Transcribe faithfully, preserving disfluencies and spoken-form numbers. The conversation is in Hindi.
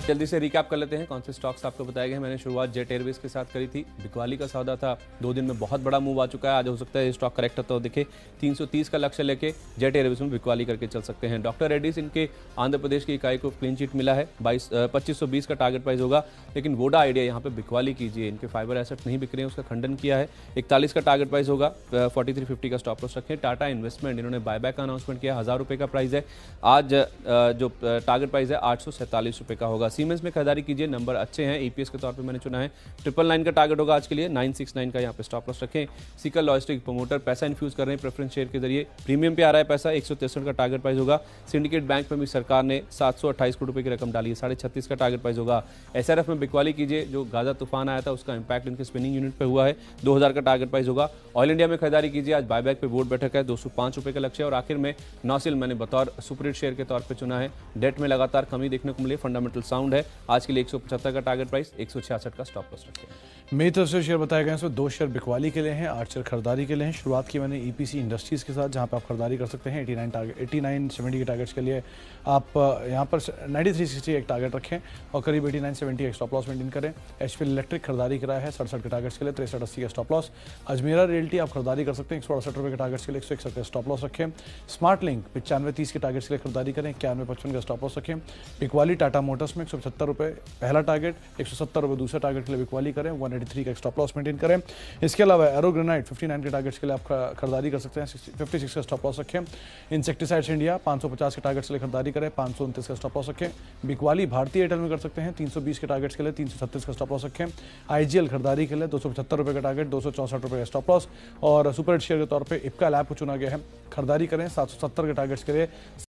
जल्दी से रिकैप कर लेते हैं कौन से स्टॉक्स आपको बताए गए। मैंने शुरुआत जेट एयरवेज के साथ करी थी। बिकवाली का सौदा था, दो दिन में बहुत बड़ा मूव आ चुका है। आज हो सकता है ये स्टॉक करेक्ट तो दिखे, तीन सौ तीस का लक्ष्य लेके जेट एयरवेज में बिकवाली करके चल सकते हैं। डॉक्टर रेड्डीज, इनके आंध्र प्रदेश की इकाई को क्लीन चिट मिला है, बाईस पच्चीस सौ बीस का टारगेट प्राइस होगा। लेकिन वोडा आइडिया यहाँ पे बिकवाली कीजिए, इनके फाइबर एसेट नहीं बिक रहे हैं, उसका खंडन किया है। इकतालीस का टारगेट प्राइस होगा, फोर्टी थ्री फिफ्टी का स्टॉप लॉस रखें। टाटा इन्वेस्टमेंट, इन्होंने बायबैक का अनाउंसमेंट किया, हजार रुपये का प्राइस है। आज जो टारगेट प्राइस है आठ सौ सैंतालीस रुपये का होगा। सीमेंस में खरीदारी कीजिए, नंबर अच्छे हैं, ईपीएस के तौर पे मैंने चुना है। ट्रिपल नाइन का टारगेट होगा आज के लिए, नाइन सिक्स नाइन का यहाँ पे स्टॉप लॉस रखें। सीकर लॉजिस्टिक प्रमोटर पैसा इन्फ्यूज कर रहे हैं प्रेफरेंस शेयर के जरिए, प्रीमियम पे आ रहा है पैसा, एक सौ तिरसठ का टारगेट प्राइस होगा। सिंडिकेट बैंक में भी सरकार ने सात सौ अट्ठाईस करोड़ रुपए की रकम डाली है, साढ़े छत्तीस का टारगेट प्राइस होगा। एसआरएफ में बिकवाली कीजिए, जो गाजा तूफान आया था उसका इंपैक्ट इनके स्पिनिंग यूनिट पे हुआ है, दो हजार का टारगेट प्राइस होगा। ऑयल इंडिया में खरीदारी कीजिए, आज बायबैक पे बोर्ड बैठक है, दो सौ पांच रुपए का लक्ष्य है। और आखिर में नौसिल मैंने बतौर सुपरहिट शेयर के तौर पे चुना है, डेट में लगातार कमी देखने को मिली, फंडामेंटल साउंड है। आज के लिए एक सौ पचहत्तर का टारगेट प्राइस, एक सौ छियासठ का स्टॉप लॉस रखें। मेरी तरफ से शेयर बताए गए हैं, दो शेयर बिकवाली के लिए हैं, आठ शेयर खरीदारी के लिए हैं। शुरुआत की मैंने ईपीसी इंडस्ट्रीज के साथ, जहां पे आप खरीदारी कर सकते हैं। नवासी टारगेट नवासी सत्तर के टारगेट्स के लिए आप यहां पर तिरानवे साठ एक टारगेट रखें और करीब नवासी सत्तर एक स्टॉप लॉस मेंटेन करें। एचपीएल इलेक्ट्रिक खरीदारी कराया है सड़सठ के टारगेट्स के लिए, तिरसठ अस्सी का स्टॉप लॉस। अजमेरा रियल्टी आप खरीदारी कर सकते हैं, एक सौ अड़सठ रुपये के टारगेट्स के लिए, एक सौ इकसठ का स्टॉप लॉस रखें। स्मार्ट लिंक पचानवे तीस के टारगेट्स के लिए खरीदारी करें, इक्यानवे पचपन का स्टॉप लॉस रखें। बिकवाली टाटा मोटर्स में एक सौ पचहत्तर रुपये पहला टारगेट, एक सौ सत्तर रुपये दूसरा टारगेट के लिए बिकवाली करें, एक सौ तिरासी का स्टॉप लॉस मेंटेन करें। इसके अलावा एरोग्रेनाइट उनसठ के टारगेट्स के लिए आप खरीदारी कर सकते हैं, छप्पन का स्टॉप लॉस रखें। इंसेक्टिसाइड्स इंडिया पाँच सौ पचास के टारगेट्स के लिए खरीदारी करें, पाँच सौ उनतीस का स्टॉप लॉस रखें। बिकवाली भारतीय एयरटेल में कर सकते हैं, तीन सौ बीस के टारगेट्स के लिए, तीन सौ छत्तीस का स्टॉप लॉस रखें। आईजीएल खरीदारी के लिए दो सौ पचहत्तर रुपये का टारगेट, दो सौ चौसठ रुपये का स्टॉप लॉस। और सुपर हिट शेयर के तौर पर इप्का लैब को चुना गया है, खरीदारी करें सात सौ सत्तर के टारगेट्स के लिए,